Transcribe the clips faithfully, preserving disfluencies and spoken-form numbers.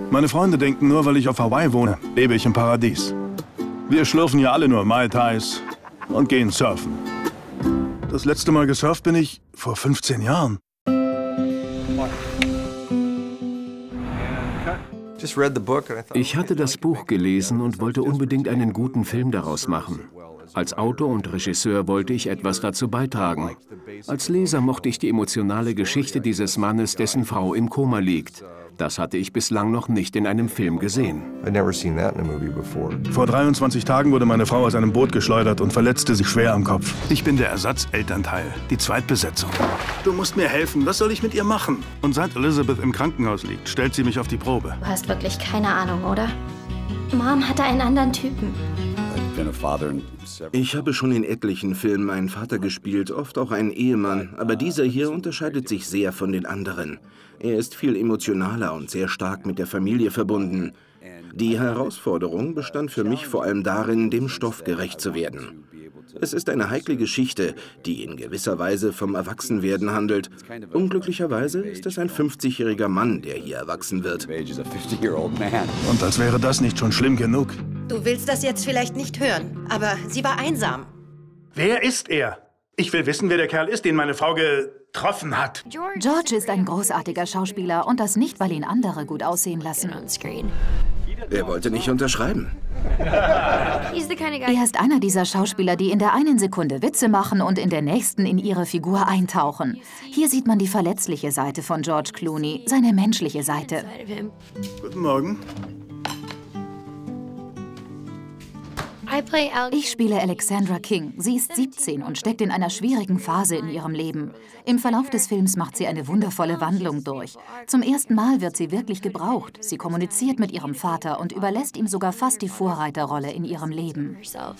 Meine Freunde denken, nur weil ich auf Hawaii wohne, lebe ich im Paradies. Wir schlürfen hier alle nur Mai Tais und gehen surfen. Das letzte Mal gesurft bin ich vor fünfzehn Jahren. Ich hatte das Buch gelesen und wollte unbedingt einen guten Film daraus machen. Als Autor und Regisseur wollte ich etwas dazu beitragen. Als Leser mochte ich die emotionale Geschichte dieses Mannes, dessen Frau im Koma liegt. Das hatte ich bislang noch nicht in einem Film gesehen. Vor dreiundzwanzig Tagen wurde meine Frau aus einem Boot geschleudert und verletzte sich schwer am Kopf. Ich bin der Ersatzelternteil, die Zweitbesetzung. Du musst mir helfen. Was soll ich mit ihr machen? Und seit Elizabeth im Krankenhaus liegt, stellt sie mich auf die Probe. Du hast wirklich keine Ahnung, oder? Mom hatte einen anderen Typen. Ich habe schon in etlichen Filmen einen Vater gespielt, oft auch einen Ehemann. Aber dieser hier unterscheidet sich sehr von den anderen. Er ist viel emotionaler und sehr stark mit der Familie verbunden. Die Herausforderung bestand für mich vor allem darin, dem Stoff gerecht zu werden. Es ist eine heikle Geschichte, die in gewisser Weise vom Erwachsenwerden handelt. Unglücklicherweise ist es ein fünfzigjähriger Mann, der hier erwachsen wird. Und als wäre das nicht schon schlimm genug. Du willst das jetzt vielleicht nicht hören, aber sie war einsam. Wer ist er? Ich will wissen, wer der Kerl ist, den meine Frau getroffen hat. George ist ein großartiger Schauspieler und das nicht, weil ihn andere gut aussehen lassen. Er wollte nicht unterschreiben. Er ist einer dieser Schauspieler, die in der einen Sekunde Witze machen und in der nächsten in ihre Figur eintauchen. Hier sieht man die verletzliche Seite von George Clooney, seine menschliche Seite. Guten Morgen. Ich spiele Alexandra King. Sie ist siebzehn und steckt in einer schwierigen Phase in ihrem Leben. Im Verlauf des Films macht sie eine wundervolle Wandlung durch. Zum ersten Mal wird sie wirklich gebraucht. Sie kommuniziert mit ihrem Vater und überlässt ihm sogar fast die Vorreiterrolle in ihrem Leben.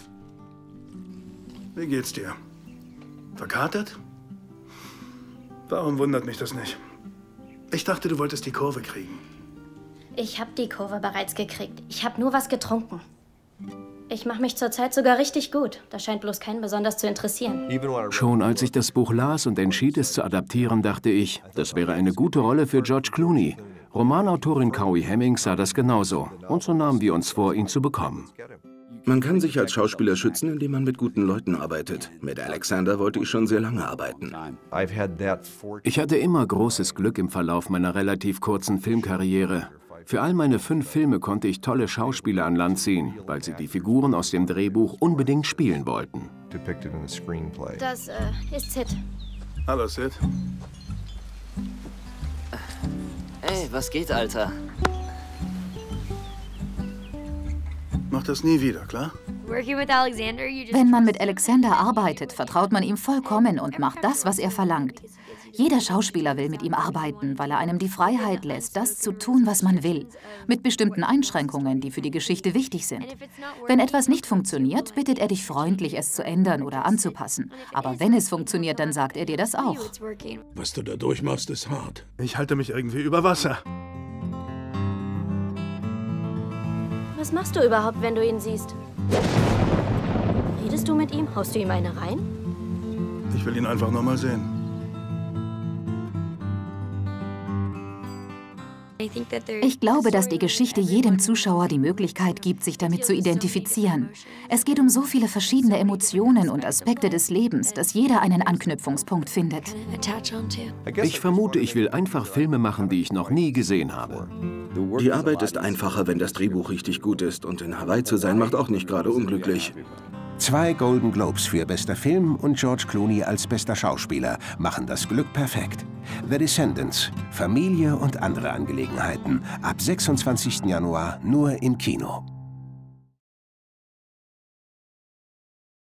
Wie geht's dir? Verkatert? Warum wundert mich das nicht? Ich dachte, du wolltest die Kurve kriegen. Ich habe die Kurve bereits gekriegt. Ich habe nur was getrunken. Ich mache mich zurzeit sogar richtig gut. Das scheint bloß keinen besonders zu interessieren. Schon als ich das Buch las und entschied, es zu adaptieren, dachte ich, das wäre eine gute Rolle für George Clooney. Romanautorin Cowie Hemmings sah das genauso. Und so nahmen wir uns vor, ihn zu bekommen. Man kann sich als Schauspieler schützen, indem man mit guten Leuten arbeitet. Mit Alexander wollte ich schon sehr lange arbeiten. Ich hatte immer großes Glück im Verlauf meiner relativ kurzen Filmkarriere. Für all meine fünf Filme konnte ich tolle Schauspieler an Land ziehen, weil sie die Figuren aus dem Drehbuch unbedingt spielen wollten. Das äh, ist Sid. Hallo, Sid. Ey, was geht, Alter? Mach das nie wieder, klar? Wenn man mit Alexander arbeitet, vertraut man ihm vollkommen und macht das, was er verlangt. Jeder Schauspieler will mit ihm arbeiten, weil er einem die Freiheit lässt, das zu tun, was man will. Mit bestimmten Einschränkungen, die für die Geschichte wichtig sind. Wenn etwas nicht funktioniert, bittet er dich freundlich, es zu ändern oder anzupassen. Aber wenn es funktioniert, dann sagt er dir das auch. Was du da durchmachst, ist hart. Ich halte mich irgendwie über Wasser. Was machst du überhaupt, wenn du ihn siehst? Redest du mit ihm? Haust du ihm eine rein? Ich will ihn einfach nur mal sehen. Ich glaube, dass die Geschichte jedem Zuschauer die Möglichkeit gibt, sich damit zu identifizieren. Es geht um so viele verschiedene Emotionen und Aspekte des Lebens, dass jeder einen Anknüpfungspunkt findet. Ich vermute, ich will einfach Filme machen, die ich noch nie gesehen habe. Die Arbeit ist einfacher, wenn das Drehbuch richtig gut ist. Und in Hawaii zu sein, macht auch nicht gerade unglücklich. Zwei Golden Globes für bester Film und George Clooney als bester Schauspieler machen das Glück perfekt. The Descendants, Familie und andere Angelegenheiten. Ab sechsundzwanzigsten Januar nur im Kino.